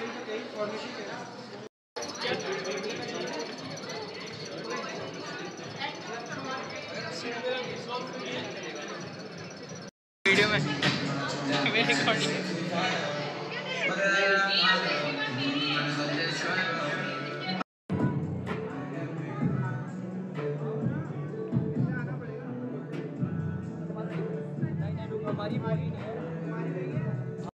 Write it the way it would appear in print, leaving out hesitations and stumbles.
Video में मेरी recording हमारी बॉडी नहीं है।